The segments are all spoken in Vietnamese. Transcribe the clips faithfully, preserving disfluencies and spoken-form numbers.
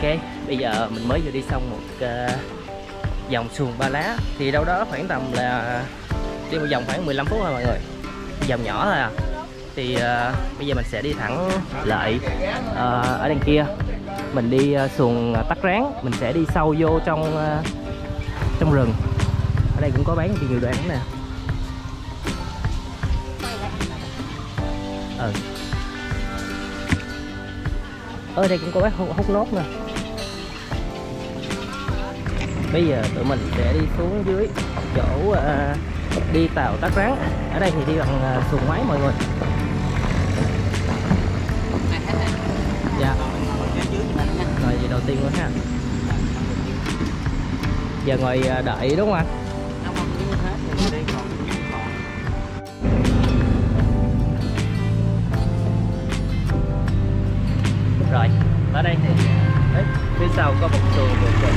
Ok, bây giờ mình mới vừa đi xong một uh, vòng xuồng Ba Lá. Thì đâu đó khoảng tầm là đi một vòng khoảng mười lăm phút thôi mọi người, vòng nhỏ thôi à. Thì uh, bây giờ mình sẽ đi thẳng lại uh, ở đằng kia. Mình đi uh, xuồng Tắc Rán, mình sẽ đi sâu vô trong uh, trong rừng. Ở đây cũng có bán nhiều đoạn nè. Ừ. Ở đây cũng có bác hút nốt nè. Bây giờ tụi mình sẽ đi xuống dưới chỗ uh, đi tàu Tắc Rán. Ở đây thì đi bằng uh, xuồng máy mọi người. Dạ. Rồi vậy đầu tiên luôn ha. Giờ ngồi uh, đợi đúng không anh? Rồi, ở đây thì đấy, phía sau có một xuồng một xuồng.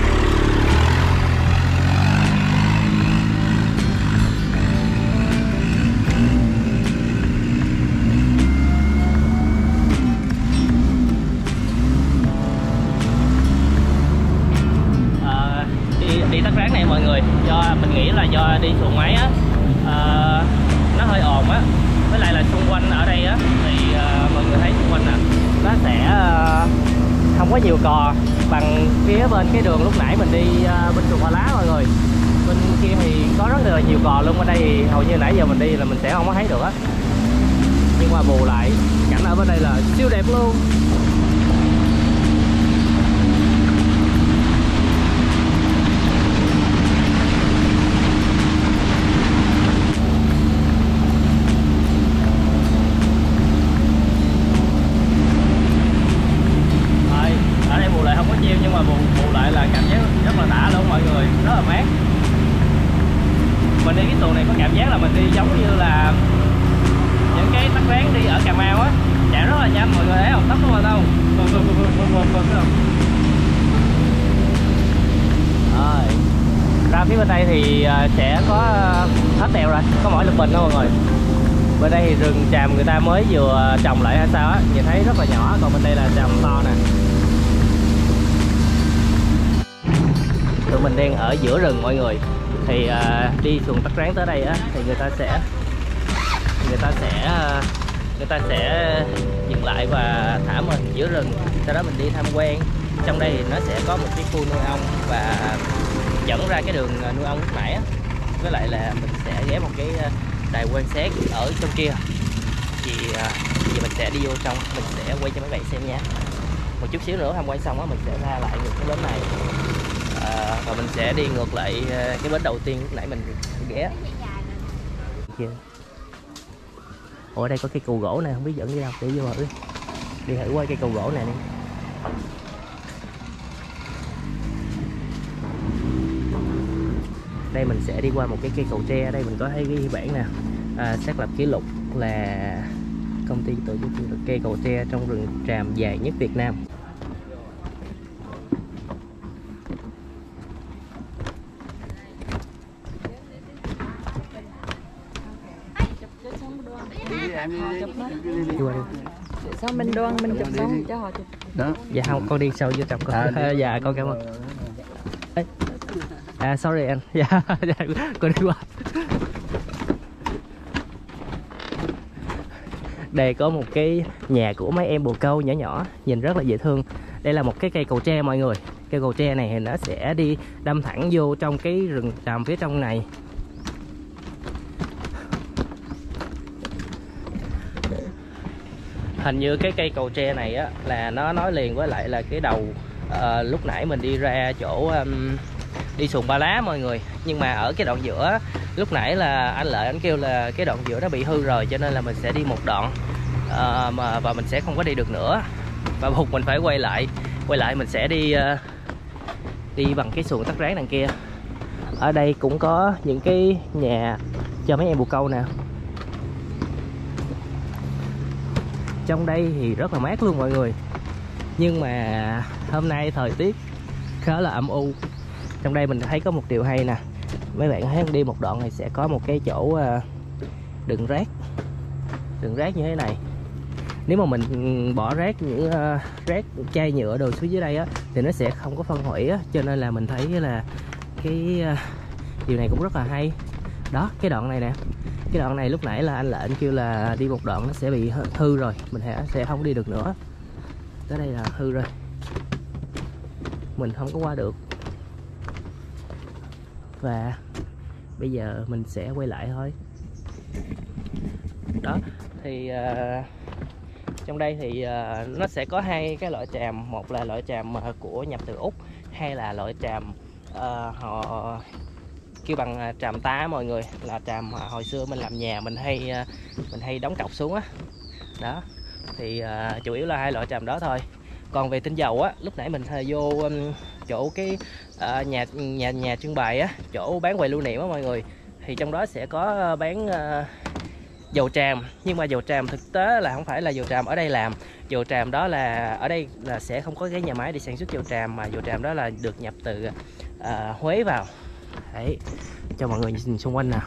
À, đi đi Tắc Rán này mọi người, do mình nghĩ là do đi xuồng máy á, à, nó hơi ồn á, với lại là xung quanh ở đây á thì à, mọi người thấy xung quanh nè, nó sẽ uh, không có nhiều cò bằng phía bên cái đường lúc nãy mình đi uh, bên xuồng Ba Lá mọi người. Bên kia thì có rất là nhiều cò luôn, ở đây thì hầu như nãy giờ mình đi là mình sẽ không có thấy được á. Nhưng mà bù lại cảnh ở bên đây là siêu đẹp luôn. Nhưng mà bù, bù lại là cảm giác rất là đã luôn mọi người, rất là mát. Mình đi cái xuồng này có cảm giác là mình đi giống như là những cái Tắc Rán đi ở Cà Mau á, chạy rất là nhanh mọi người thấy không, tốc không đâu. Rồi ra phía bên đây thì sẽ có hết đèo rồi, có mỗi Lục Bình đó mọi người. Bên đây thì rừng tràm người ta mới vừa trồng lại hay sao á, nhìn thấy rất là nhỏ, còn bên đây là tràm to nè. Tụi mình đang ở giữa rừng mọi người. Thì uh, đi xuồng Tắc Rán tới đây á thì người ta sẽ người ta sẽ uh, người ta sẽ dừng lại và thả mình giữa rừng, sau đó mình đi tham quan. Trong đây thì nó sẽ có một cái khu nuôi ong và dẫn ra cái đường nuôi ong lúc nãy á. Với lại là mình sẽ ghé một cái đài quan sát ở trong kia. Thì uh, thì mình sẽ đi vô trong, mình sẽ quay cho mấy bạn xem nha. Một chút xíu nữa tham quan xong á mình sẽ ra lại ngược cái bến này. À, và mình sẽ đi ngược lại cái bến đầu tiên lúc nãy mình ghé. Ủa ở đây có cây cầu gỗ này, không biết dẫn đi đâu, để vô thử. Đi thử qua cây cầu gỗ này đi. Đây mình sẽ đi qua một cái cây cầu tre. Ở đây mình có thấy cái bảng nè, à, xác lập kỷ lục là công ty tổ chức cây cầu tre trong rừng tràm dài nhất Việt Nam. Xong mình đoan mình chụp xong cho họ chụp. Đó. Dạ không, con đi sâu vô trong con. À, dạ con cảm ơn. À sorry anh. Dạ, dạ con đi qua. Đây có một cái nhà của mấy em bồ câu nhỏ nhỏ, nhìn rất là dễ thương. Đây là một cái cây cầu tre mọi người. Cây cầu tre này thì nó sẽ đi đâm thẳng vô trong cái rừng tràm phía trong này. Hình như cái cây cầu tre này á là nó nói liền với lại là cái đầu uh, lúc nãy mình đi ra chỗ um, đi xuồng Ba Lá mọi người. Nhưng mà ở cái đoạn giữa lúc nãy là anh Lợi anh kêu là cái đoạn giữa nó bị hư rồi, cho nên là mình sẽ đi một đoạn uh, mà và mình sẽ không có đi được nữa, và buộc mình phải quay lại quay lại mình sẽ đi uh, đi bằng cái xuồng Tắc Rán đằng kia. Ở đây cũng có những cái nhà cho mấy em bồ câu nè. Trong đây thì rất là mát luôn mọi người. Nhưng mà hôm nay thời tiết khá là âm u. Trong đây mình thấy có một điều hay nè. Mấy bạn thấy đi một đoạn này sẽ có một cái chỗ đựng rác. Đựng rác như thế này. nếu mà mình bỏ rác những uh, rác chai nhựa đồ xuống dưới đây á thì nó sẽ không có phân hủy á, cho nên là mình thấy là cái uh, điều này cũng rất là hay. Đó, cái đoạn này nè, cái đoạn này lúc nãy là anh Lệnh kêu là đi một đoạn nó sẽ bị hư rồi, mình sẽ không đi được nữa. Tới đây là hư rồi, mình không có qua được. Và bây giờ mình sẽ quay lại thôi. Đó thì uh, trong đây thì uh, nó sẽ có hai cái loại tràm, một là loại tràm uh, của nhập từ Úc, hay là loại tràm uh, họ kêu bằng tràm tá mọi người, là tràm uh, hồi xưa mình làm nhà mình hay uh, mình hay đóng cọc xuống á. Đó thì uh, chủ yếu là hai loại tràm đó thôi. Còn về tinh dầu á, lúc nãy mình vô um, chỗ cái uh, nhà nhà nhà trưng bày á, chỗ bán quầy lưu niệm á mọi người, thì trong đó sẽ có bán uh, dầu tràm, nhưng mà dầu tràm thực tế là không phải là dầu tràm ở đây làm. Dầu tràm đó là ở đây là sẽ không có cái nhà máy để sản xuất dầu tràm, mà dầu tràm đó là được nhập từ uh, Huế vào. Đấy, cho mọi người nhìn xung quanh nè.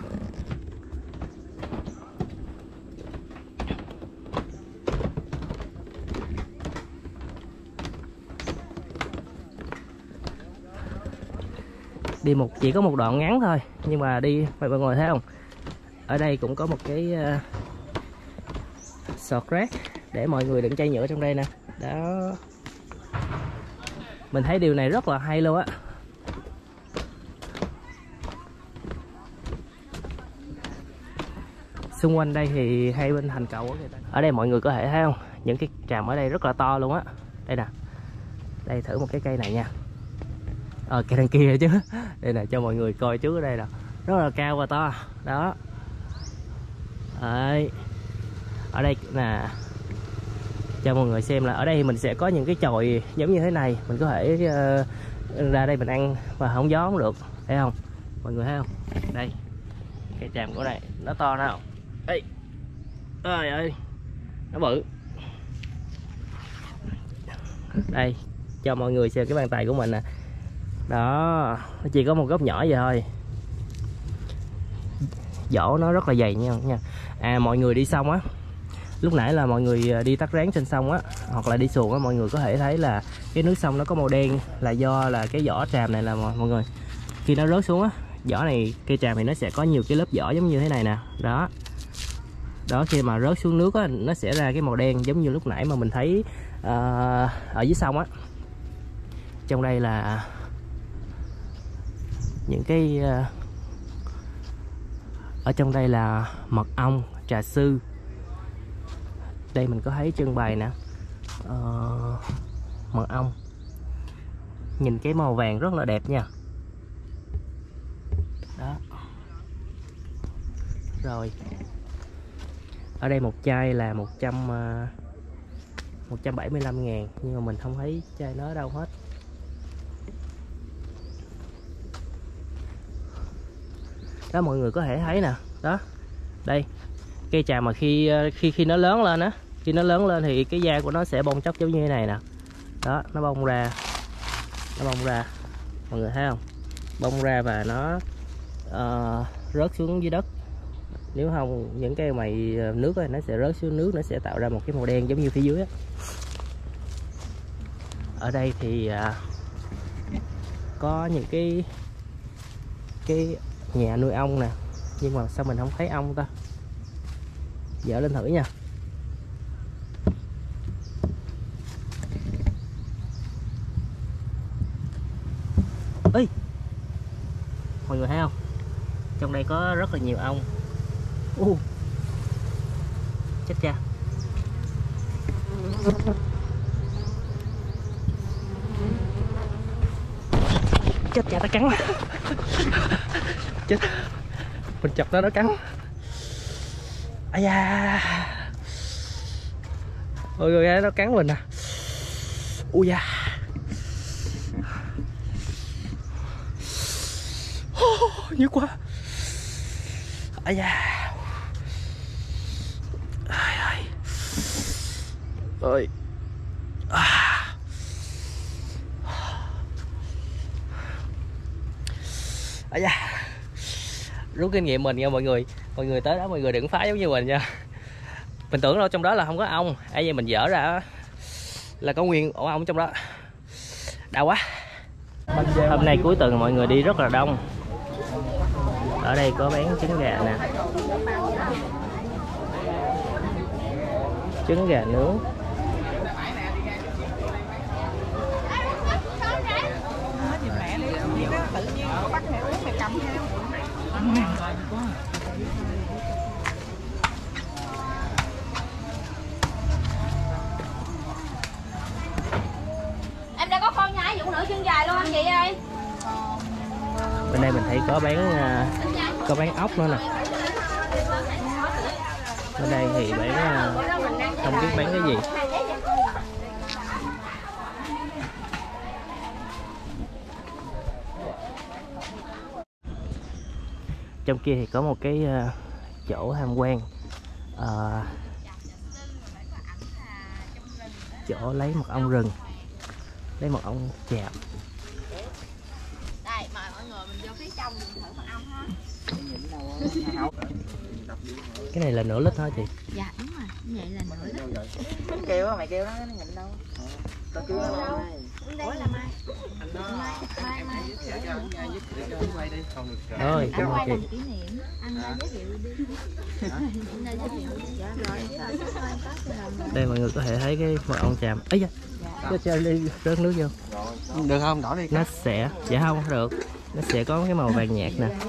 Đi một chỉ có một đoạn ngắn thôi, nhưng mà đi mọi người thấy không, ở đây cũng có một cái uh, sọt rác để mọi người đựng chai nhựa trong đây nè. Đó, mình thấy điều này rất là hay luôn á. Xung quanh đây thì hai bên thành cầu ở đây mọi người có thể thấy không, những cái tràm ở đây rất là to luôn á. Đây nè, đây thử một cái cây này nha. Ờ, cây đằng kia chứ. Đây nè, cho mọi người coi trước, ở đây nè, rất là cao và to. Đó. Đấy. Ở đây nè, cho mọi người xem là ở đây mình sẽ có những cái chòi giống như thế này, mình có thể uh, ra đây mình ăn và không gió không được, thấy không? Mọi người thấy không? Đây, cây tràm của này nó to nào. Ê, ơi ơi, nó bự. Đây, cho mọi người xem cái bàn tay của mình nè. Đó, nó chỉ có một góc nhỏ vậy thôi. Vỏ nó rất là dày nha nha. À, mọi người đi sông á, lúc nãy là mọi người đi tắt ráng trên sông á, hoặc là đi xuồng á, mọi người có thể thấy là cái nước sông nó có màu đen là do là cái vỏ tràm này là mọi người, khi nó rớt xuống á, vỏ này, cây tràm thì nó sẽ có nhiều cái lớp vỏ giống như thế này nè. Đó. Đó, khi mà rớt xuống nước á, nó sẽ ra cái màu đen giống như lúc nãy mà mình thấy uh, ở dưới sông á. Trong đây là những cái uh, ở trong đây là mật ong, trà sư. Đây mình có thấy trưng bày nè, uh, mật ong, nhìn cái màu vàng rất là đẹp nha. Đó. Rồi ở đây một chai là một trăm bảy mươi lăm ngàn, nhưng mà mình không thấy chai nó ở đâu hết. Đó, mọi người có thể thấy nè. Đó, đây cây tràm mà khi khi khi nó lớn lên á, khi nó lớn lên thì cái da của nó sẽ bong chóc giống như thế này nè. Đó, nó bong ra, nó bong ra, mọi người thấy không, bong ra và nó uh, rớt xuống dưới đất. Nếu không những cái mày nước ấy, nó sẽ rớt xuống nước, nó sẽ tạo ra một cái màu đen giống như phía dưới á. Ở đây thì uh, có những cái cái nhà nuôi ong nè, nhưng mà sao mình không thấy ong ta? Dỡ lên thử nha. Ê, mọi người thấy không, trong đây có rất là nhiều ong. Uh, chết cha. Chết cha, nó cắn. Chết, mình chọc nó nó cắn. Ây da, mọi người thấy nó cắn mình nè. Ui da, oh, nhức quá. Ây da, ơi à. Ây da, rút kinh nghiệm mình nha mọi người. Mọi người tới đó mọi người đừng phá giống như mình nha. Mình tưởng đâu trong đó là không có ong, ai vậy mình dở ra là có nguyên ổ ong trong đó. Đau quá. Hôm nay cuối tuần mọi người đi rất là đông. Ở đây có bán trứng gà nè, trứng gà nướng, em đã có con nhái vụ nữa chân dài luôn anh chị ơi. bên đây mình thấy có bán có bán ốc nữa nè. Bên đây thì bán không biết bán cái gì. Trong kia thì có một cái chỗ tham quan, à, chỗ lấy mật ong rừng, lấy mật ong chàm. Đây mời mọi người mình vô phía trong mình thử mật ong ha. Cái này là nửa lít thôi chị. Dạ đúng rồi, như vậy là nửa lít. Mình kêu mày kêu nó nó nhịn đâu. Tao kêu nó đâu. Ủa là mai. Mai mai mai. Rồi, cảm ơn Quay chị. làm kỷ niệm, anh ra giới thiệu đi. Anh ra giới thiệu đi. Rồi. Đây mọi người có thể thấy cái mật ong chàm. Ấy da. Cho chơi ly rớt nước vô. Được không? Đỏ đi. Nó sẽ, dạ không được. Nó sẽ có cái màu vàng nhạt nè.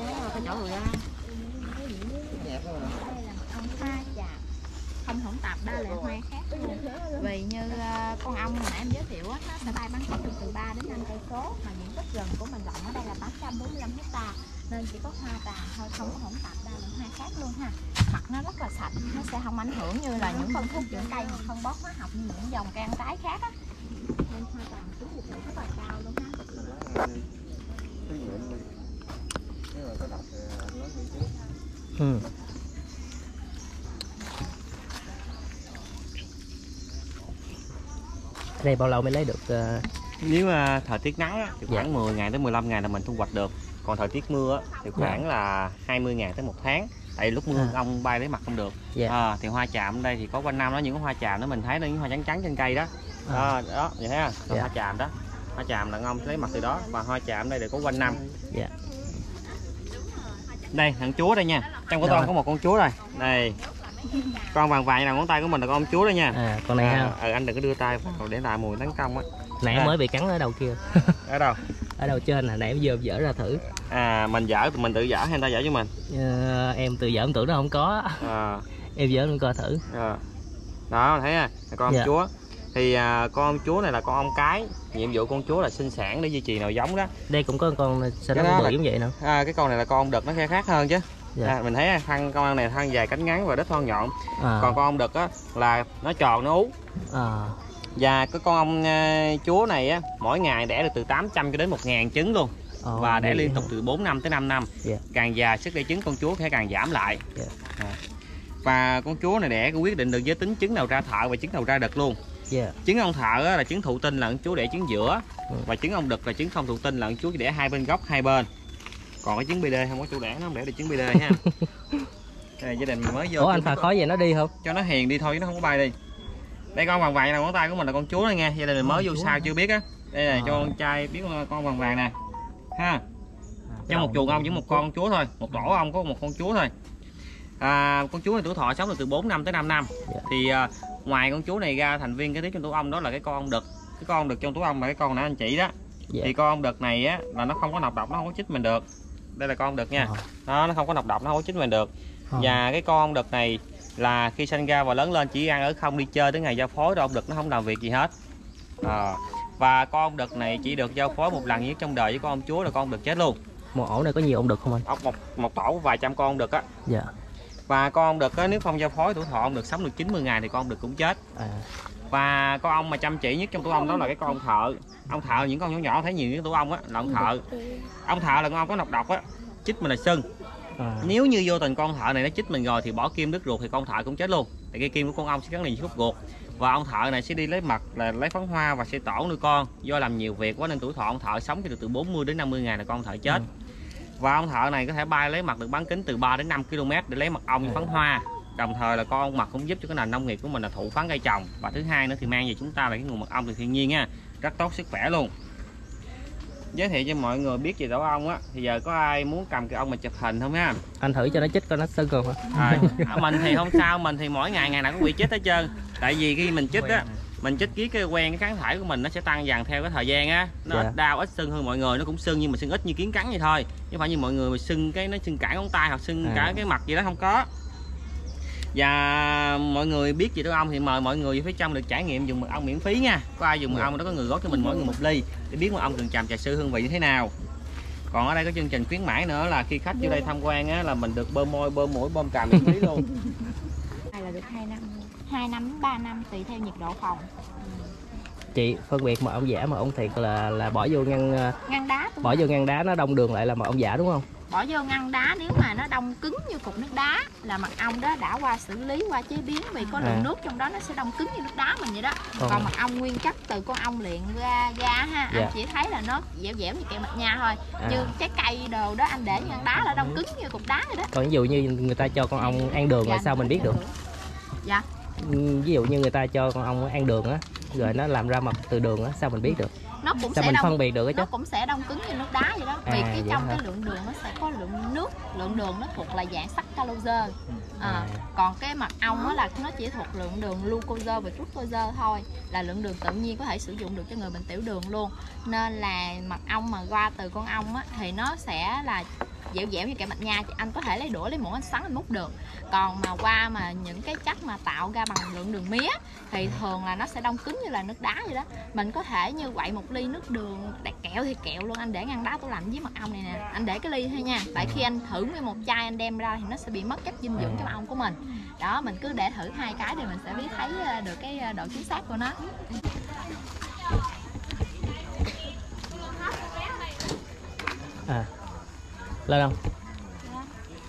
Không hỗn tạp, đây là hoa khác luôn. Vì như uh, con ong mà em giới thiệu á, nó sẽ bay bắn cách từ ba đến năm cây số, mà diện tích rừng của mình rộng ở đây là tám trăm bốn mươi lăm hecta, nên chỉ có hoa tàn thôi, không có hỗn tạp. Đây là hoa khác luôn ha. Mặt nó rất là sạch, nó sẽ không ảnh hưởng như là những phân thuốc dưỡng cây hoặc phân bón hóa học như những dòng cây ăn trái khác á. Nên hoa tàn tính dịch vụ rất là cao luôn ha. Ừ. Đây bao lâu mới lấy được? Uh... Nếu uh, thời tiết nắng á, thì khoảng dạ. mười ngày tới mười lăm ngày là mình thu hoạch được. Còn thời tiết mưa á, thì khoảng dạ. là hai mươi ngày tới một tháng. Tại lúc mưa à. ong bay lấy mặt không được. Dạ. À, thì hoa chàm ở đây thì có quanh năm đó, những cái hoa chàm đó mình thấy đó, những hoa trắng trắng trên cây đó. À. Đó, đó, vậy thấy không? Dạ. Hoa chàm đó. Hoa chàm là ong lấy mặt từ đó, và hoa chàm ở đây đều có quanh năm. Dạ. Đây, thằng chúa đây nha. Trong của con có một con chúa rồi. Đây. Con vàng vàng là ngón tay của mình là con chúa đây nha. À, con này ha. À, anh đừng có đưa tay vào để lại mùi tấn công á. Nãy à. mới bị cắn ở đầu kia. Ở đâu? Ở đầu trên là nãy em vừa dở ra thử. À, mình dở, mình tự dở hay người ta dở cho mình? À, em tự dở em tưởng nó không có. À. Em dở em coi thử. À. Đó, thấy à, con dạ. chúa. Thì à, con chúa này là con ong cái. Nhiệm vụ con chúa là sinh sản để duy trì nòi giống đó. Đây cũng có con sao nó bự giống vậy nữa. À, cái con này là con ong đực, nó sẽ khác hơn chứ. Dạ. À, mình thấy thân con ong này thân dài cánh ngắn và đít thon nhọn. À. Còn con ong đực á là nó tròn nó ú. À. Và cái con ong uh, chúa này á mỗi ngày đẻ được từ tám trăm cho đến một ngàn trứng luôn. Oh, và đẻ liên tục từ bốn năm tới năm năm. Yeah. Càng già sức đẻ trứng con chúa sẽ càng giảm lại. Yeah. À. Và con chúa này đẻ quyết định được giới tính trứng nào ra thợ và trứng nào ra đực luôn. Yeah. Trứng ong thợ á, là trứng thụ tinh là con chúa đẻ trứng giữa. Ừ. Và trứng ong đực là trứng không thụ tinh là con chúa đẻ hai bên gốc hai bên. Còn cái trứng bê đê không có chỗ đẻ, nó không đẻ được trứng bê đê ha. Đây, gia đình mình mới vô. Ủa anh phà khó vậy nó đi không? Cho nó hiền đi thôi chứ nó không có bay đi. Đây con vàng vàng là ngón tay của mình là con chúa này nha. Gia đình mình mới vô sao chưa biết á. Đây này, à. cho con trai biết con vàng vàng nè. Ha. Trong một chuồng ong chỉ một con chúa thôi, một tổ ong có một con chúa thôi. À, con chúa này tuổi thọ sống được từ bốn năm tới năm năm. Yeah. Thì à, ngoài con chúa này ra, thành viên kế tiếp trong tổ ong đó là cái con ong đực. Cái con ong đực trong tổ ong là cái con nãy anh chị đó. Yeah. Thì con ong đực này á là nó không có nọc độc, nó không có chích mình được. Đây là con ong đực nha. À. Đó, nó không có nọc độc, nó không có chích mình được. À. Và cái con ong đực này là khi sinh ra và lớn lên chỉ ăn ở không, đi chơi tới ngày giao phối rồi ong đực nó không làm việc gì hết. À. Và con ong đực này chỉ được giao phối một lần duy nhất trong đời với con ong chúa là con ong đực chết luôn. Một ổ này có nhiều ong đực không anh? Một, một, một tổ vài trăm con ong đực á. Dạ. Và con ong đực á, nếu không giao phối tuổi thọ ong đực sống được chín mươi ngày thì con ong đực cũng chết. À. Và con ong mà chăm chỉ nhất trong tổ ong đó là cái con ong thợ. Ong thợ những con nhỏ nhỏ thấy nhiều cái tổ ong á là ong thợ. Ong thợ là con ong có nọc độc á, chích mình là sưng. À. Nếu như vô tình con thợ này nó chích mình rồi thì bỏ kim đứt ruột thì con thợ cũng chết luôn. Tại cái kim của con ong sẽ gắn liền khúc ruột. Và ông thợ này sẽ đi lấy mật là lấy phấn hoa và sẽ tổ nuôi con. Do làm nhiều việc quá nên tuổi thọ ông thợ sống chỉ được từ bốn mươi đến năm mươi ngày là con thợ chết. Ừ. Và ông thợ này có thể bay lấy mật được bán kính từ ba đến năm ki lô mét để lấy mật ong phấn hoa. đồng thời là con ong mật cũng giúp cho cái nền nông nghiệp của mình là thụ phấn cây trồng, và thứ hai nữa thì mang về chúng ta là cái nguồn mật ong từ thiên nhiên nha, rất tốt sức khỏe luôn. Giới thiệu cho mọi người biết về tổ ong á, thì giờ có ai muốn cầm cái ong mà chụp hình không ha? Anh thử cho nó chích coi nó sưng không hả? À, mình thì không sao, mình thì mỗi ngày ngày nào cũng bị chích hết trơn. Tại vì khi mình chích á, mình chích ký cái quen cái kháng thể của mình nó sẽ tăng dần theo cái thời gian á, nó dạ. ít đau ít sưng hơn mọi người, nó cũng sưng nhưng mà sưng ít như kiến cắn vậy thôi, chứ không phải như mọi người mà sưng cái nó sưng cả ngón tay hoặc sưng à. cả cái mặt gì đó không có. Và mọi người biết gì tổ ong thì mời mọi người phía trong được trải nghiệm dùng mật ong miễn phí nha. Có ai dùng mật ong đó có người góp cho mình mỗi người một ly để biết mật ong rừng tràm trà sư hương vị như thế nào. Còn ở đây có chương trình khuyến mãi nữa là khi khách vô đây tham quan á, là mình được bơm môi, bơm mũi, bơm càm miễn phí luôn. Này là được hai năm, hai năm đến ba năm tùy theo nhiệt độ phòng. Chị phân biệt mật ong giả mật ong thiệt là là bỏ vô ngăn ngăn đá, bỏ vô ngăn đá nó đông đường lại là mật ong giả đúng không? Bỏ vô ngăn đá nếu mà nó đông cứng như cục nước đá là mật ong đó đã qua xử lý, qua chế biến, vì có lượng à. nước trong đó nó sẽ đông cứng như nước đá mình vậy đó. Còn, Còn mật ong nguyên chất từ con ong luyện ra ra ha, dạ. anh chỉ thấy là nó dẻo dẻo như kẹo mạch nha thôi. À. Như trái cây đồ đó anh để ngăn đá là đông cứng như cục đá vậy đó. Còn ví dụ như người ta cho con ong ăn đường dạ, là sao mình biết được? Dạ. Ví dụ như người ta cho con ong ăn đường á, rồi nó làm ra mật từ đường á, sao mình biết được? Nó cũng sao sẽ mình đông, phân biệt được chứ? Nó cũng sẽ đông cứng như nước đá vậy đó. Vì à, cái trong hả? cái lượng đường nó sẽ có lượng nước, lượng đường nó thuộc là dạng saccharose. À, à. Còn cái mật ong á là nó chỉ thuộc lượng đường glucose và fructose thôi, là lượng đường tự nhiên có thể sử dụng được cho người bệnh tiểu đường luôn. Nên là mật ong mà qua từ con ong á thì nó sẽ là dẻo dẻo như kẹo mạch nha, anh có thể lấy đũa lấy muỗng anh xoắn anh múc được. Còn mà qua mà những cái chất mà tạo ra bằng lượng đường mía thì thường là nó sẽ đông cứng như là nước đá vậy đó. Mình có thể như quậy một ly nước đường kẹo thì kẹo luôn, anh để ngăn đá tủ lạnh với mật ong này nè, anh để cái ly thôi nha. Tại khi anh thử nguyên một chai anh đem ra thì nó sẽ bị mất chất dinh dưỡng cho mật ong của mình. Đó, mình cứ để thử hai cái thì mình sẽ biết thấy được cái độ chính xác của nó. À, lên không? Dạ.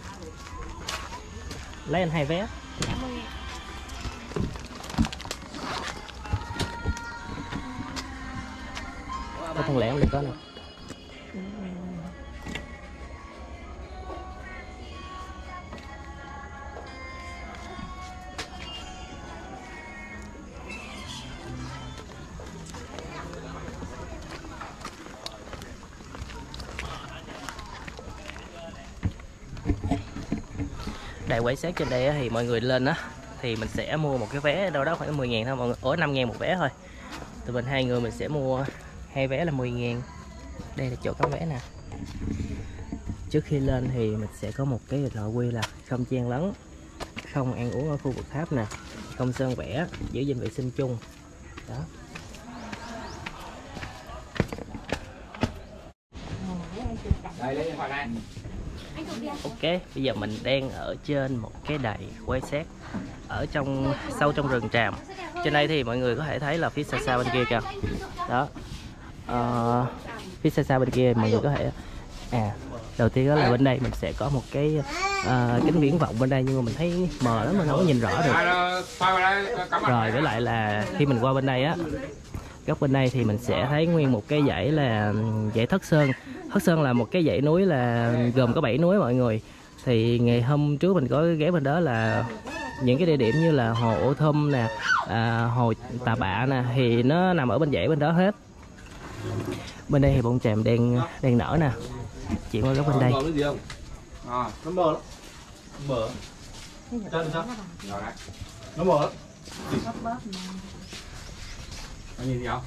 Lấy anh hai vé. Dạ. Có thằng lẻ không được có nè. Đại quay sát trên đây thì mọi người lên á thì mình sẽ mua một cái vé đâu đó khoảng mười ngàn thôi mọi người, ở năm ngàn một vé thôi. Tụi mình hai người mình sẽ mua hai vé là mười ngàn. Đây là chỗ cắm vé nè. Trước khi lên thì mình sẽ có một cái nội quy là không chen lấn, không ăn uống ở khu vực tháp nè, không sơn vẽ, giữ gìn vệ sinh chung. Đó. Ok, bây giờ mình đang ở trên một cái đài quay sát ở trong sâu trong rừng tràm. Trên đây thì mọi người có thể thấy là phía xa xa bên kia kìa. Đó. Ờ, phía xa xa bên kia mọi người có thể à đầu tiên đó là bên đây mình sẽ có một cái uh, kính viễn vọng bên đây, nhưng mà mình thấy mờ lắm mình không có nhìn rõ được. Rồi với lại là khi mình qua bên đây á, góc bên đây thì mình sẽ thấy nguyên một cái dãy là dãy Thất Sơn. Thất Sơn là một cái dãy núi là gồm có bảy núi mọi người. Thì ngày hôm trước mình có ghé bên đó là những cái địa điểm như là hồ Ô Thum nè, à, hồ Tà Bạ nè, thì nó nằm ở bên dãy bên đó hết. Bên đây thì bông tràm đang đang nở nè. Chuyển qua góc bên đây. À, nó mờ lắm. Mờ. Nó mờ lắm. Nhìn gì không?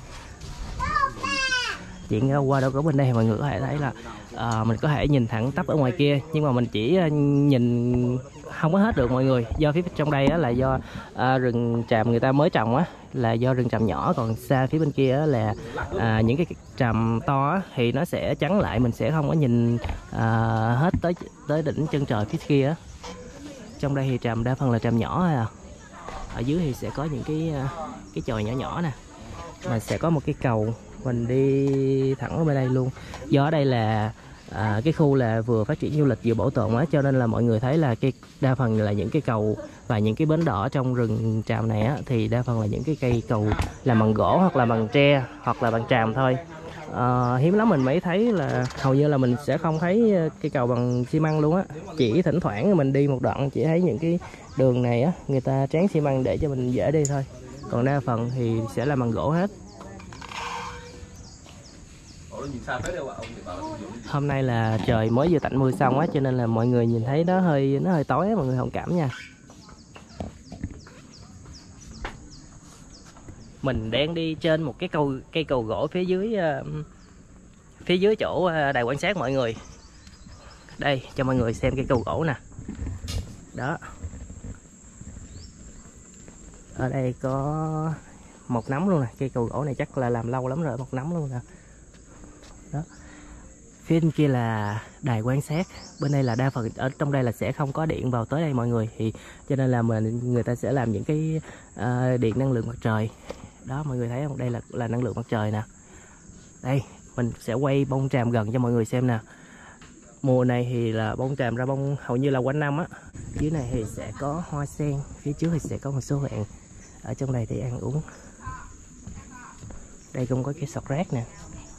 Chuyển qua đâu có bên đây thì mọi người có thể thấy là à, mình có thể nhìn thẳng tắp ở ngoài kia, nhưng mà mình chỉ nhìn không có hết được mọi người, do phía trong đây á, là do à, rừng tràm người ta mới trồng á, là do rừng tràm nhỏ, còn xa phía bên kia á, là à, những cái tràm to á, thì nó sẽ chắn lại, mình sẽ không có nhìn à, hết tới tới đỉnh chân trời phía kia á. Trong đây thì tràm đa phần là tràm nhỏ thôi à. Ở dưới thì sẽ có những cái cái chòi nhỏ nhỏ nè, mình sẽ có một cái cầu mình đi thẳng ở bên đây luôn. Do ở đây là à, cái khu là vừa phát triển du lịch vừa bảo tồn á, cho nên là mọi người thấy là cái đa phần là những cái cầu và những cái bến đỏ trong rừng tràm này á, thì đa phần là những cái cây cầu làm bằng gỗ hoặc là bằng tre hoặc là bằng tràm thôi. à, hiếm lắm mình mới thấy, là hầu như là mình sẽ không thấy cây cầu bằng xi măng luôn á. Chỉ thỉnh thoảng mình đi một đoạn chỉ thấy những cái đường này á người ta tráng xi măng để cho mình dễ đi thôi, còn đa phần thì sẽ là bằng gỗ hết. Hôm nay là trời mới vừa tạnh mưa xong á, cho nên là mọi người nhìn thấy nó hơi nó hơi tối á, mọi người thông cảm nha. Mình đang đi trên một cái cầu cây cầu gỗ phía dưới uh, phía dưới chỗ uh, đài quan sát mọi người. Đây cho mọi người xem cây cầu gỗ nè. Đó. Ở đây có một nắm luôn nè, cây cầu gỗ này chắc là làm lâu lắm rồi, một nắm luôn nè. Đó. Phía bên kia là đài quan sát, bên đây là đa phần ở trong đây là sẽ không có điện vào tới đây mọi người, thì cho nên là mình người ta sẽ làm những cái uh, điện năng lượng mặt trời. Đó mọi người thấy không, đây là là năng lượng mặt trời nè. Đây mình sẽ quay bông tràm gần cho mọi người xem nè. Mùa này thì là bông tràm ra bông hầu như là quanh năm á. Dưới này thì sẽ có hoa sen, phía trước thì sẽ có một số bạn ở trong này để ăn uống. Đây cũng có cái sọt rác nè.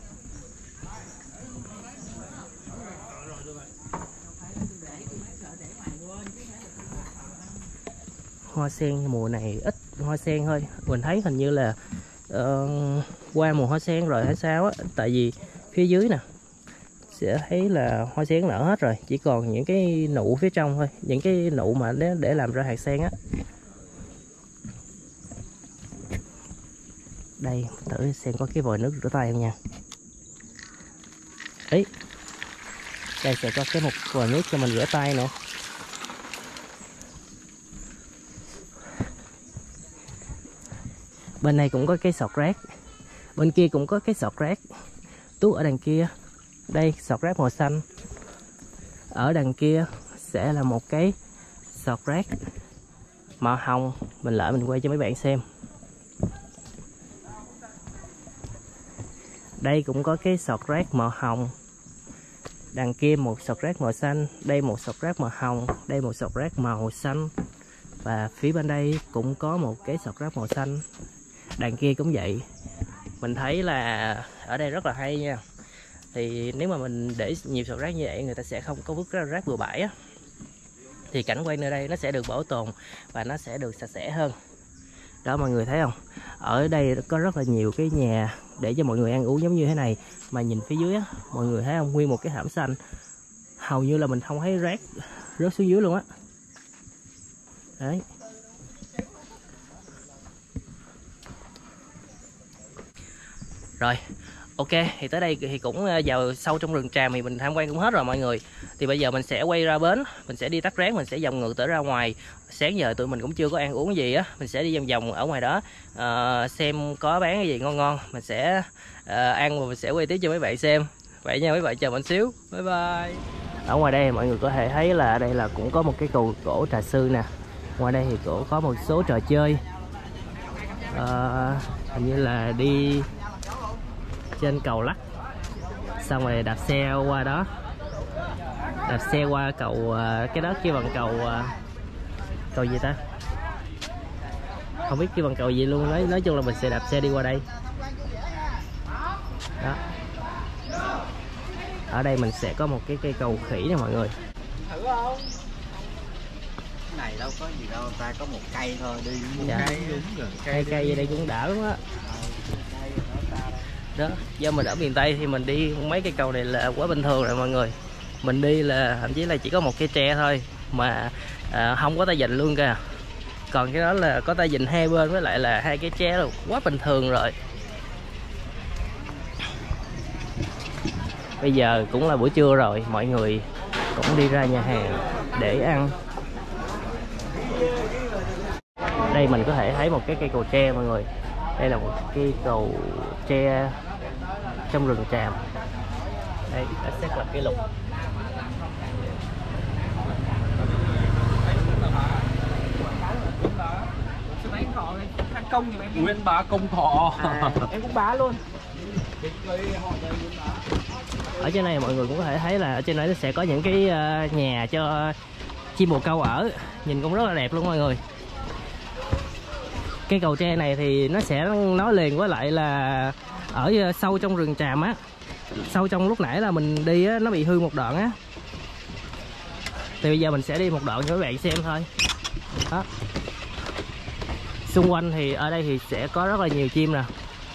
Hoa sen mùa này ít hoa sen thôi, mình thấy hình như là uh, qua mùa hoa sen rồi hay sao á, tại vì phía dưới nè sẽ thấy là hoa sen nở hết rồi, chỉ còn những cái nụ phía trong thôi, những cái nụ mà để, để làm ra hạt sen á. Đây thử xem có cái vòi nước rửa tay không nha. Ý, đây sẽ có cái một vòi nước cho mình rửa tay nữa. Bên này cũng có cái sọt rác, bên kia cũng có cái sọt rác. Tuốt ở đằng kia, đây sọt rác màu xanh. Ở đằng kia sẽ là một cái sọt rác màu hồng. Mình lại mình quay cho mấy bạn xem. Đây cũng có cái sọt rác màu hồng. Đằng kia một sọt rác màu xanh, đây một sọt rác màu hồng, đây một sọt rác màu xanh. Và phía bên đây cũng có một cái sọt rác màu xanh. Đằng kia cũng vậy. Mình thấy là ở đây rất là hay nha. Thì nếu mà mình để nhiều sọt rác như vậy, người ta sẽ không có vứt rác bừa bãi á, thì cảnh quan nơi đây nó sẽ được bảo tồn và nó sẽ được sạch sẽ hơn. Đó mọi người thấy không, ở đây có rất là nhiều cái nhà để cho mọi người ăn uống giống như thế này. Mà nhìn phía dưới á, mọi người thấy không, nguyên một cái thảm xanh, hầu như là mình không thấy rác rớt xuống dưới luôn á. Đấy. Rồi, ok, thì tới đây thì cũng vào sâu trong rừng tràm thì mình tham quan cũng hết rồi mọi người. Thì bây giờ mình sẽ quay ra bến, mình sẽ đi tắt rác, mình sẽ vòng ngược tới ra ngoài. Sáng giờ tụi mình cũng chưa có ăn uống gì á, mình sẽ đi vòng vòng ở ngoài đó uh, xem có bán cái gì ngon ngon. Mình sẽ uh, ăn và mình sẽ quay tiếp cho mấy bạn xem. Vậy nha mấy bạn, chờ mình xíu, bye bye. Ở ngoài đây mọi người có thể thấy là ở đây là cũng có một cái cầu gỗ trà sư nè. Ngoài đây thì cũng có một số trò chơi, uh, hình như là đi trên cầu lắc, xong rồi đạp xe qua đó, đạp xe qua cầu cái đó kia bằng cầu cầu gì ta, không biết kia bằng cầu gì luôn. Nói nói chung là mình sẽ đạp xe đi qua đây. Đó, ở đây mình sẽ có một cái cây cầu khỉ nè mọi người. Thử không? Cái này đâu có gì đâu, ta có một cây thôi, đi một dạ. cây đúng rồi. Cây cây, cây ở đây cũng đã lắm á. Đó, do mình ở miền Tây thì mình đi mấy cây cầu này là quá bình thường rồi mọi người. Mình đi là thậm chí là chỉ có một cây tre thôi mà à, không có tay vịn luôn kìa. Còn cái đó là có tay vịn hai bên với lại là hai cái tre là quá bình thường rồi. Bây giờ cũng là buổi trưa rồi, mọi người cũng đi ra nhà hàng để ăn. Đây mình có thể thấy một cái cây cầu tre mọi người. Đây là một cây cầu tre trong rừng tràm. Đây đã xác lập kỷ lục. Nguyên bá công thọ. À, em cũng bá luôn. Ở trên này mọi người cũng có thể thấy là ở trên này nó sẽ có những cái nhà cho chim bồ câu ở, nhìn cũng rất là đẹp luôn mọi người. Cây cầu tre này thì nó sẽ nối liền với lại là ở sâu trong rừng tràm á, sâu trong lúc nãy là mình đi á, nó bị hư một đoạn á, thì bây giờ mình sẽ đi một đoạn cho các bạn xem thôi. Đó. Xung quanh thì ở đây thì sẽ có rất là nhiều chim nè.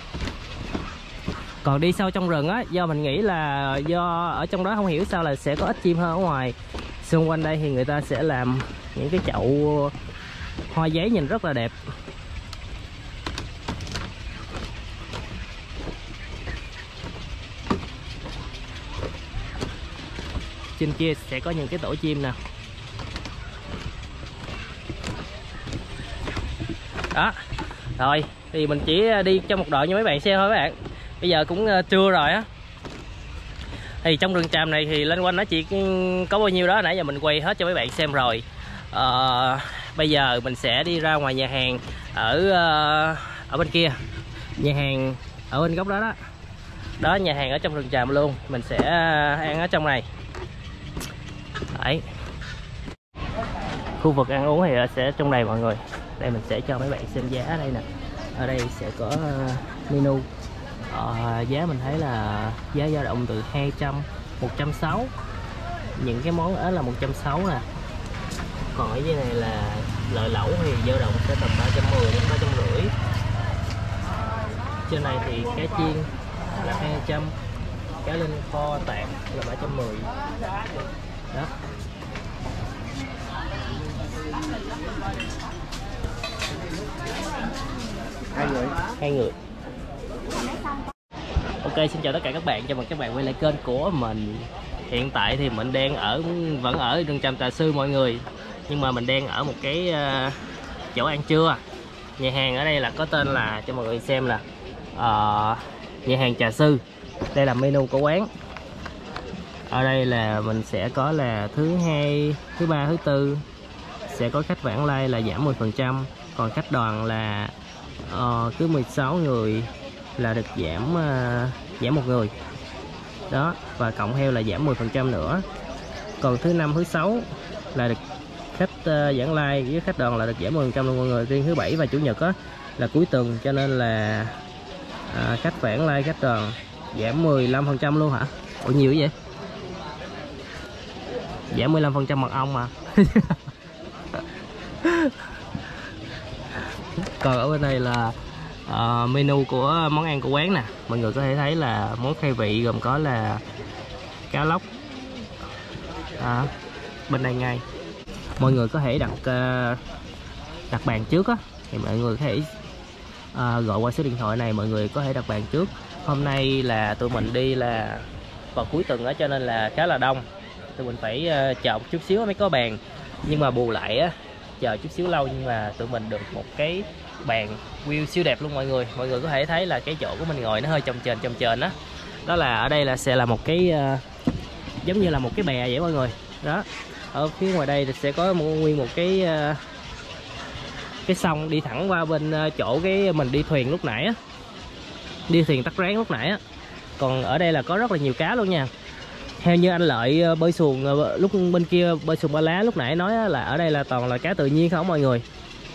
Còn đi sâu trong rừng á, do mình nghĩ là do ở trong đó không hiểu sao là sẽ có ít chim hơn ở ngoài. Xung quanh đây thì người ta sẽ làm những cái chậu hoa giấy nhìn rất là đẹp. Trên kia sẽ có những cái tổ chim nè. Đó. Rồi, thì mình chỉ đi cho một đoạn cho mấy bạn xem thôi các bạn. Bây giờ cũng trưa rồi á. Thì trong rừng tràm này thì lên quanh nó chỉ có bao nhiêu đó, nãy giờ mình quay hết cho mấy bạn xem rồi. Ờ, bây giờ mình sẽ đi ra ngoài nhà hàng ở ở bên kia. Nhà hàng ở bên góc đó đó. Đó, nhà hàng ở trong rừng tràm luôn. Mình sẽ ăn ở trong này. Đấy. Khu vực ăn uống thì sẽ trong này mọi người. Đây mình sẽ cho mấy bạn xem giá ở đây nè. Ở đây sẽ có uh, menu. Uh, giá mình thấy là giá dao động từ hai trăm, một trăm sáu mươi. Những cái món đó là một trăm sáu mươi nè. Còn ở dưới này là lợi lẩu thì dao động sẽ tầm ba trăm mười đến ba trăm rưỡi. Trên này thì cá chiên là hai trăm, cá linh kho tạng là ba trăm mười. Đó. Hai người. Hai người. Ok, xin chào tất cả các bạn, chào mừng các bạn quay lại kênh của mình. Hiện tại thì mình đang ở vẫn ở rừng tràm Tà Sư mọi người, nhưng mà mình đang ở một cái uh, chỗ ăn trưa. Nhà hàng ở đây là có tên là, cho mọi người xem là uh, nhà hàng Trà Sư. Đây là menu của quán. Ở đây là mình sẽ có là thứ hai, thứ ba, thứ tư sẽ có khách vãng lai là giảm mười phần trăm, còn khách đoàn là uh, cứ mười sáu người là được giảm uh, giảm một người đó, và cộng heo là giảm mười phần trăm nữa. Còn thứ năm, thứ sáu là được khách uh, vãng lai với khách đoàn là được giảm mười phần trăm luôn mọi người. Riêng thứ bảy và chủ nhật á là cuối tuần, cho nên là uh, khách vãng lai, khách đoàn giảm mười lăm phần trăm luôn hả? Ủa nhiều vậy? Giảm mười lăm phần trăm mật ong mà. Còn ở bên đây là uh, menu của món ăn của quán nè. Mọi người có thể thấy là món khai vị gồm có là cá lóc à, bên đây ngay. Mọi người có thể đặt uh, đặt bàn trước á, thì mọi người có thể uh, gọi qua số điện thoại này, mọi người có thể đặt bàn trước. Hôm nay là tụi mình đi là vào cuối tuần á, cho nên là khá là đông. Tụi mình phải uh, chờ một chút xíu mới có bàn, nhưng mà bù lại á, chờ chút xíu lâu nhưng mà tụi mình được một cái bàn view siêu đẹp luôn mọi người. Mọi người có thể thấy là cái chỗ của mình ngồi nó hơi chồng chền chồng chền á. Đó. Đó là ở đây là sẽ là một cái uh, giống như là một cái bè vậy mọi người. Đó. Ở phía ngoài đây thì sẽ có một, nguyên một cái uh, cái sông đi thẳng qua bên uh, chỗ cái mình đi thuyền lúc nãy á. Đi thuyền tắc rán lúc nãy á. Còn ở đây là có rất là nhiều cá luôn nha. Theo như anh Lợi bơi xuồng lúc bên kia bơi xuồng Ba Lá lúc nãy nói là ở đây là toàn là cá tự nhiên không mọi người.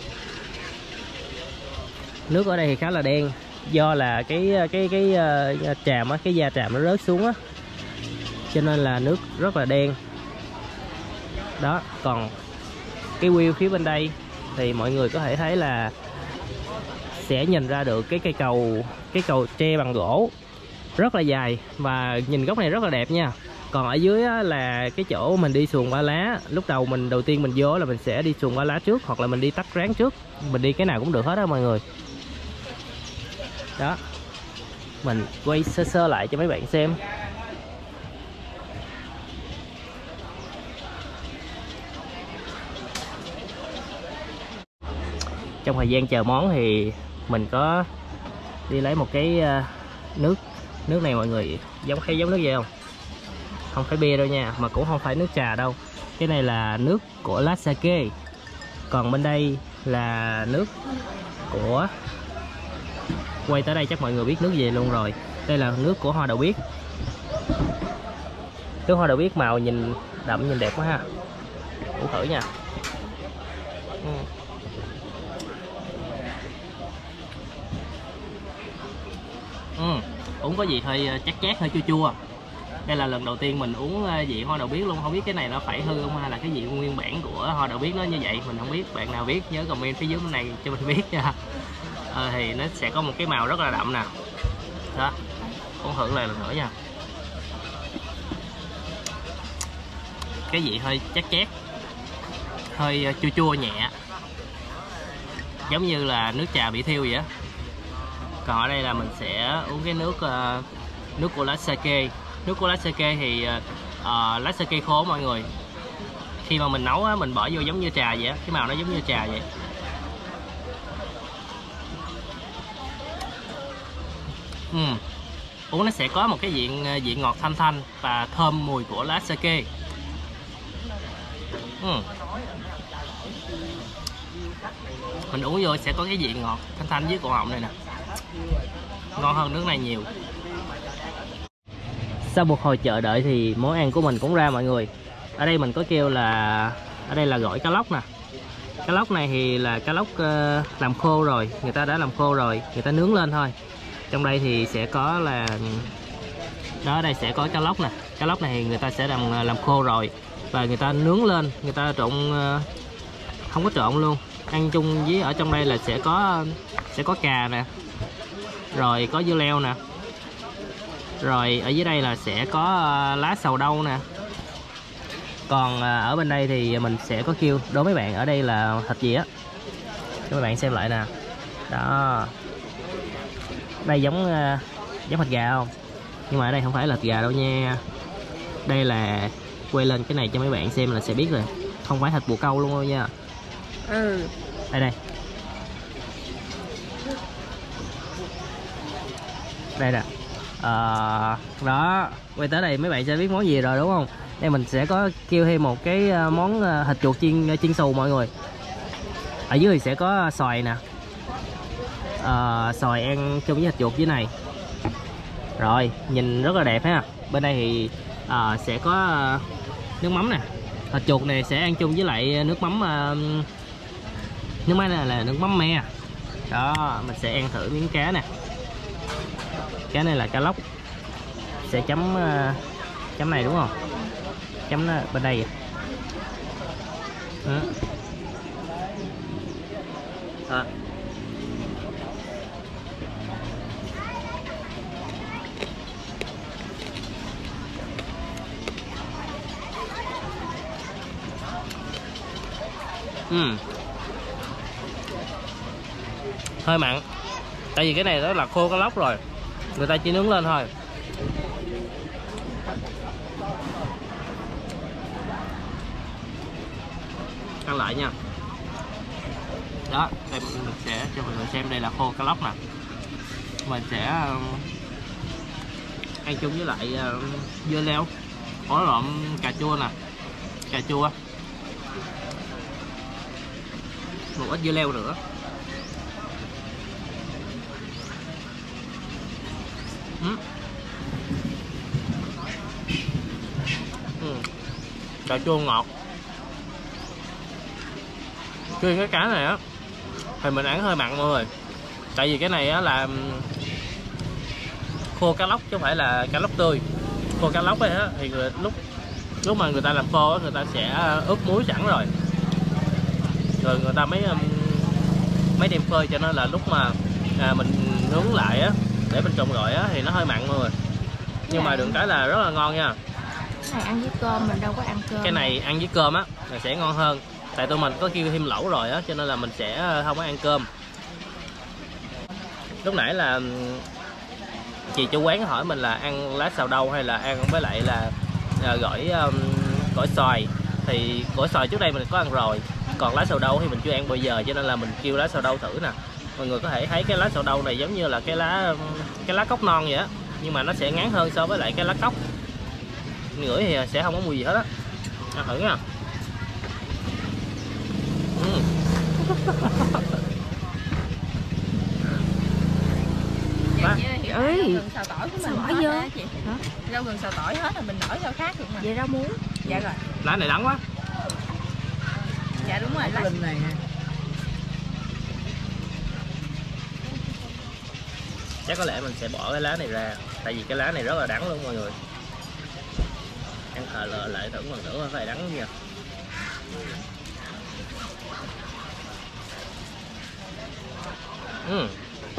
Nước ở đây thì khá là đen, do là cái cái cái uh, tràm á, cái da tràm nó rớt xuống á, cho nên là nước rất là đen. Đó, còn cái view phía bên đây thì mọi người có thể thấy là sẽ nhìn ra được cái cây cầu, cái cầu tre bằng gỗ rất là dài, và nhìn góc này rất là đẹp nha. Còn ở dưới á, là cái chỗ mình đi xuồng Ba Lá. Lúc đầu mình đầu tiên mình vô là mình sẽ đi xuồng Ba Lá trước, hoặc là mình đi tắc rán trước, mình đi cái nào cũng được hết đó mọi người. Đó, mình quay sơ sơ lại cho mấy bạn xem. Trong thời gian chờ món thì mình có đi lấy một cái nước. Nước này mọi người giống hay giống nước gì không? Không phải bia đâu nha, mà cũng không phải nước trà đâu. Cái này là nước của lá sake. Còn bên đây là nước của, quay tới đây chắc mọi người biết nước gì luôn rồi. Đây là nước của hoa đậu biếc. Nước hoa đậu biếc màu nhìn đậm, nhìn đẹp quá ha. Uống thử nha. Ừ. Ừ. uống có vị hơi chát chát, hơi chua chua. Đây là lần đầu tiên mình uống vị hoa đậu biếc luôn, không biết cái này nó phải hư không hay là cái vị nguyên bản của hoa đậu biếc nó như vậy, mình không biết. Bạn nào biết nhớ comment phía dưới bên này cho mình biết nha. À, thì nó sẽ có một cái màu rất là đậm nè. Đó, uống thử lại lần nữa nha. Cái vị hơi chát chát, hơi chua chua nhẹ, giống như là nước trà bị thiêu vậy á. Còn ở đây là mình sẽ uống cái nước uh, nước của lá sake. Nước của lá sake thì uh, lá sake khô mọi người. Khi mà mình nấu á, mình bỏ vô giống như trà vậy á, cái màu nó giống như trà vậy. Uhm. Uống nó sẽ có một cái vị vị ngọt thanh thanh và thơm mùi của lá sake. Uhm. Mình uống vô sẽ có cái vị ngọt thanh thanh dưới cổ họng này nè, ngon hơn nước này nhiều. Sau một hồi chờ đợi thì món ăn của mình cũng ra mọi người. Ở đây mình có kêu là ở đây là gỏi cá lóc nè. Cá lóc này thì là cá lóc uh, làm khô rồi, người ta đã làm khô rồi, người ta nướng lên thôi. Trong đây thì sẽ có là đó, ở đây sẽ có cá lóc nè. Cá lóc này thì người ta sẽ làm làm khô rồi và người ta nướng lên, người ta trộn uh, không có trộn luôn. Ăn chung với ở trong đây là sẽ có sẽ có cà nè, rồi có dưa leo nè, rồi ở dưới đây là sẽ có lá sầu đâu nè. Còn ở bên đây thì mình sẽ có kêu đối với bạn ở đây là thịt gì á, cho mấy bạn xem lại nè. Đó, đây giống giống thịt gà không, nhưng mà ở đây không phải là thịt gà đâu nha. Đây là quay lên cái này cho mấy bạn xem là sẽ biết rồi, không phải thịt bồ câu luôn đâu nha. Ừ. Đây đây. Đây nè. À, đó, quay tới đây mấy bạn sẽ biết món gì rồi đúng không? Đây mình sẽ có kêu thêm một cái món thịt chuột chiên chiên xù mọi người. Ở dưới thì sẽ có xoài nè. À, xoài ăn chung với thịt chuột dưới này. Rồi, nhìn rất là đẹp ha. Bên đây thì à, sẽ có nước mắm nè. Thịt chuột này sẽ ăn chung với lại nước mắm uh, nước mắm này là nước mắm me. Đó, mình sẽ ăn thử miếng cá nè. Cá này là cá lóc. Sẽ chấm uh, chấm này đúng không? Chấm nó bên đây. Ừ. À. Ừ. Hơi mặn, tại vì cái này đó là khô cá lóc rồi, người ta chỉ nướng lên thôi. Ăn lại nha. Đó, đây mình sẽ cho mọi người xem, đây là khô cá lóc nè. Mình sẽ ăn chung với lại dưa leo, có lộn cà chua nè, cà chua, một ít dưa leo nữa. Ừ. Ừ. Cà chua ngọt. Riêng cái cá này á thì mình ăn hơi mặn mọi người, tại vì cái này á là khô cá lóc chứ không phải là cá lóc tươi. Khô cá lóc ấy á thì người, lúc lúc mà người ta làm khô á, người ta sẽ ướp muối sẵn rồi, rồi người ta mới mới đem phơi, cho nên là lúc mà à, mình nướng lại á để bên trong gọi á thì nó hơi mặn mọi người, nhưng mà được cái là rất là ngon nha. Cái này ăn với cơm, mình đâu có ăn cơm. Cái này ăn với cơm á là sẽ ngon hơn, tại tụi mình có kêu thêm lẩu rồi á, cho nên là mình sẽ không có ăn cơm. Lúc nãy là chị chủ quán hỏi mình là ăn lá xào đâu hay là ăn với lại là à, gỏi um, gỏi xoài. Thì gỏi xoài trước đây mình có ăn rồi, còn lá xào đâu thì mình chưa ăn bao giờ, cho nên là mình kêu lá xào đâu thử nè. Mọi người có thể thấy cái lá xào đâu này giống như là cái lá cái lá cóc non vậy á, nhưng mà nó sẽ ngắn hơn so với lại cái lá cóc. Ngửi thì sẽ không có mùi gì hết á. Ăn thử nha. Ừ. Dạ, ơi, gừng xào tỏi của mình bỏ vô chị. Hả? Rau gừng xào tỏi hết rồi, mình đổi rau khác được mà. Vậy rau muống. Dạ rồi. Lá này đắng quá. Dạ đúng rồi. Lá này ha. Chắc có lẽ mình sẽ bỏ cái lá này ra. tại vì cái lá này rất là đắng luôn mọi người. Ăn thợ lợ lại thử lần nữa phải đắng nha. Uhm.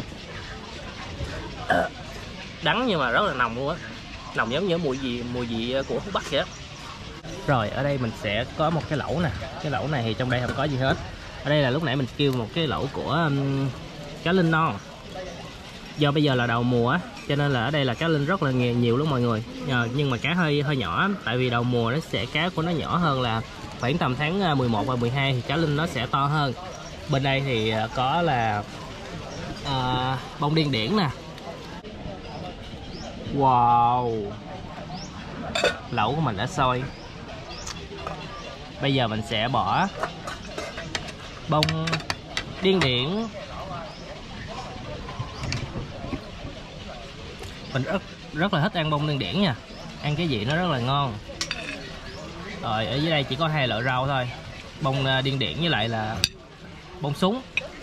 Đắng nhưng mà rất là nồng luôn á, nồng giống như mùi gì mùi vị của thuốc bắc vậy á. Rồi ở đây mình sẽ có một cái lẩu nè, cái lẩu này thì trong đây không có gì hết. Ở đây là lúc nãy mình kêu một cái lẩu của um, cá linh non. Do bây giờ là đầu mùa á, cho nên là ở đây là cá linh rất là nhiều, nhiều luôn mọi người. À, nhưng mà cá hơi hơi nhỏ, tại vì đầu mùa nó sẽ cá của nó nhỏ hơn, là khoảng tầm tháng mười một và mười hai thì cá linh nó sẽ to hơn. Bên đây thì có là à, bông điên điển nè. Wow, lẩu của mình đã sôi. Bây giờ mình sẽ bỏ bông điên điển. Mình rất rất là thích ăn bông điên điển nha, ăn cái vị nó rất là ngon. Rồi ở dưới đây chỉ có hai loại rau thôi, bông điên điển với lại là bông súng.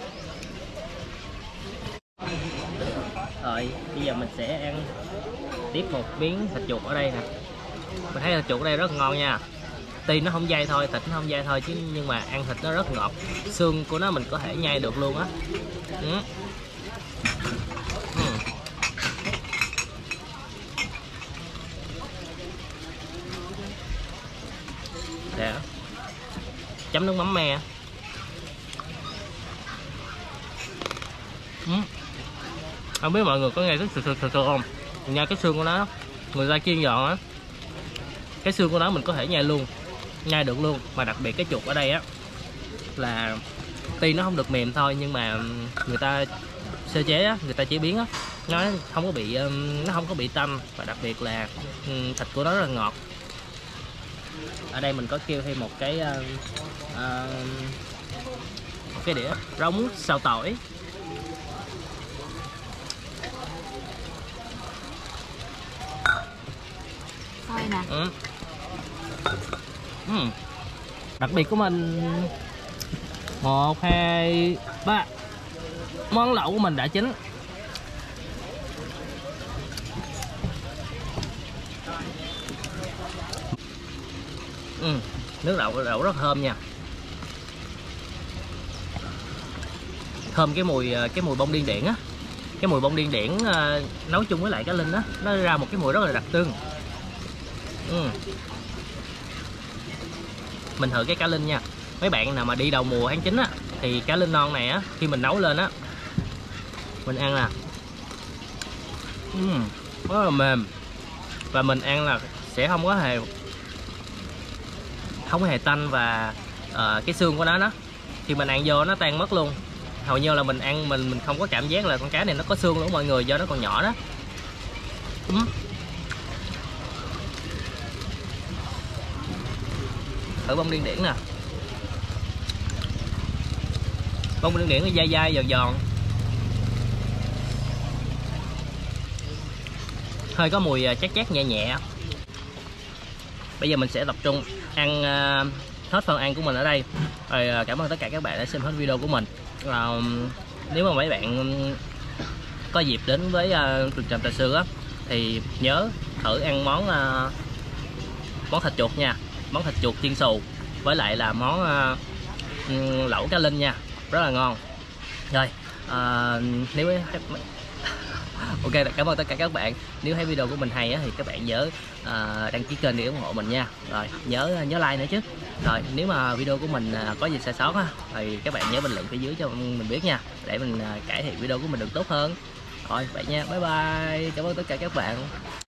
Rồi bây giờ mình sẽ ăn tiếp một miếng thịt chuột ở đây nè. Mình thấy thịt chuột ở đây rất ngon nha. Tuy nó không dai thôi, thịt nó không dai thôi chứ nhưng mà ăn thịt nó rất ngọt. Xương của nó mình có thể nhai được luôn á. Ừ. Ừ. Để chấm nước mắm me. Ừ. Không biết mọi người có nghe cái sực sực sực không? Nghe cái xương của nó, người ta chiên giòn á, cái xương của nó mình có thể nhai luôn, nhai được luôn. Mà đặc biệt cái chuột ở đây á là tuy nó không được mềm thôi nhưng mà người ta sơ chế á, người ta chế biến á, nó không có bị nó không có bị tanh, và đặc biệt là thịt của nó rất là ngọt. Ở đây mình có kêu thêm một cái uh, uh, một cái đĩa rống xào tỏi. Thôi nè. Ừ. Ừ. Đặc biệt của mình một hai ba, món lẩu của mình đã chín. Ừ. Nước lẩu lẩu rất thơm nha, thơm cái mùi cái mùi bông điên điển á, cái mùi bông điên điển uh, nấu chung với lại cá linh á, nó ra một cái mùi rất là đặc trưng. Ừ. Mình thử cái cá linh nha. Mấy bạn nào mà đi đầu mùa tháng chín á thì cá linh non này á, khi mình nấu lên á, mình ăn nè, uhm, rất là mềm, và mình ăn là sẽ không có hề không có hề tanh, và uh, cái xương của nó đó khi mình ăn vô nó tan mất luôn. Hầu như là mình ăn mình mình không có cảm giác là con cá này nó có xương luôn mọi người, do nó còn nhỏ đó. Uhm. Thử bông điên điển nè, bông điên điển nó dai dai giòn giòn, hơi có mùi chát chát nhẹ nhẹ. Bây giờ mình sẽ tập trung ăn uh, hết phần ăn của mình ở đây. Rồi uh, cảm ơn tất cả các bạn đã xem hết video của mình. Uh, nếu mà mấy bạn có dịp đến với uh, rừng Tràm Tà Xương á thì nhớ thử ăn món uh, món thịt chuột nha, món thịt chuột chiên xù với lại là món uh, lẩu cá linh nha, rất là ngon. Rồi uh, nếu ok, cảm ơn tất cả các bạn. Nếu thấy video của mình hay á, thì các bạn nhớ uh, đăng ký kênh để ủng hộ mình nha. Rồi nhớ nhớ like nữa chứ. Rồi nếu mà video của mình uh, có gì sai sót á thì các bạn nhớ bình luận phía dưới cho mình biết nha, để mình uh, cải thiện video của mình được tốt hơn. Rồi vậy nha, bye bye, cảm ơn tất cả các bạn.